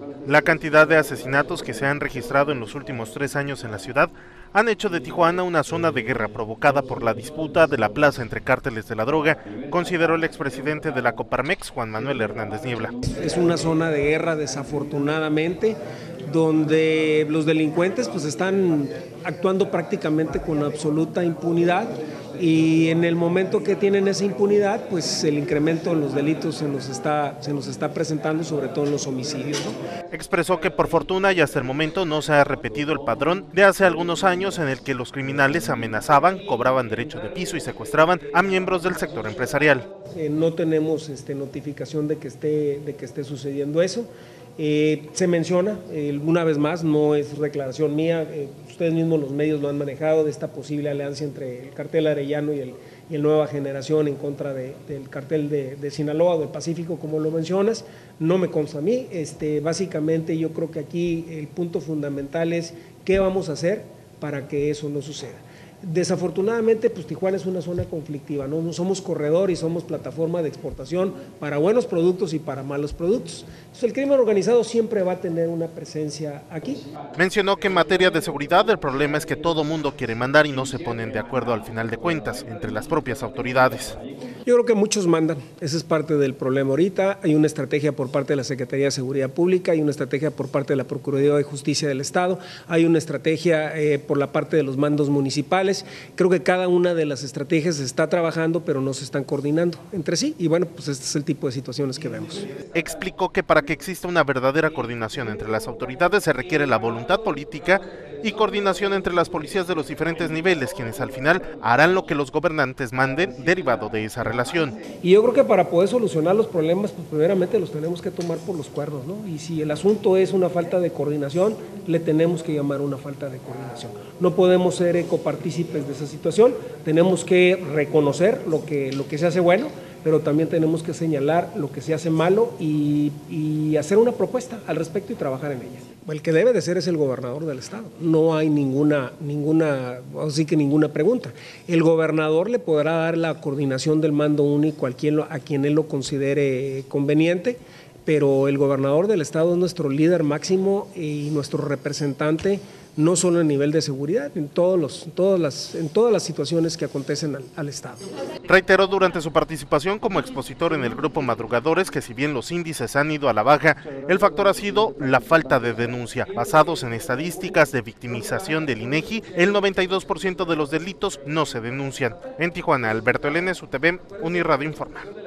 La cantidad de asesinatos que se han registrado en los últimos 3 años en la ciudad han hecho de Tijuana una zona de guerra provocada por la disputa de la plaza entre cárteles de la droga, consideró el expresidente de la Coparmex, Juan Manuel Hernández Niebla. Es una zona de guerra, desafortunadamente, donde los delincuentes pues están actuando prácticamente con absoluta impunidad, y en el momento que tienen esa impunidad, pues el incremento en los delitos se nos está presentando, sobre todo en los homicidios, ¿no? Expresó que por fortuna y hasta el momento no se ha repetido el padrón de hace algunos años en el que los criminales amenazaban, cobraban derecho de piso y secuestraban a miembros del sector empresarial. No tenemos notificación de que esté sucediendo eso. Se menciona, una vez más, no es declaración mía, ustedes mismos los medios lo han manejado, de esta posible alianza entre el cartel Arellano y el Nueva Generación en contra del cartel de Sinaloa o del Pacífico, como lo mencionas. No me consta a mí. Básicamente yo creo que aquí el punto fundamental es qué vamos a hacer para que eso no suceda. Desafortunadamente, pues Tijuana es una zona conflictiva, ¿no? Somos corredor y somos plataforma de exportación para buenos productos y para malos productos. Entonces, el crimen organizado siempre va a tener una presencia aquí. Mencionó que en materia de seguridad el problema es que todo mundo quiere mandar y no se ponen de acuerdo al final de cuentas entre las propias autoridades. Yo creo que muchos mandan, ese es parte del problema ahorita. Hay una estrategia por parte de la Secretaría de Seguridad Pública, hay una estrategia por parte de la Procuraduría de Justicia del Estado, hay una estrategia por la parte de los mandos municipales. Creo que cada una de las estrategias se está trabajando, pero no se están coordinando entre sí, y bueno, pues este es el tipo de situaciones que vemos. Explicó que para que exista una verdadera coordinación entre las autoridades se requiere la voluntad política y coordinación entre las policías de los diferentes niveles, quienes al final harán lo que los gobernantes manden derivado de esa relación. Y yo creo que para poder solucionar los problemas, pues primeramente los tenemos que tomar por los cuernos, ¿no? Y si el asunto es una falta de coordinación, le tenemos que llamar una falta de coordinación. No podemos ser copartícipes de esa situación, tenemos que reconocer lo que se hace bueno, pero también tenemos que señalar lo que se hace malo y hacer una propuesta al respecto y trabajar en ella. El que debe de ser es el gobernador del estado, no hay ninguna pregunta. El gobernador le podrá dar la coordinación del mando único a quien él lo considere conveniente, pero el gobernador del estado es nuestro líder máximo y nuestro representante, no solo a nivel de seguridad, en todas las situaciones que acontecen al Estado. Reiteró durante su participación como expositor en el grupo Madrugadores que si bien los índices han ido a la baja, el factor ha sido la falta de denuncia. Basados en estadísticas de victimización del INEGI, el 92% de los delitos no se denuncian. En Tijuana, Alberto Elena, UTV, Unirradio informa.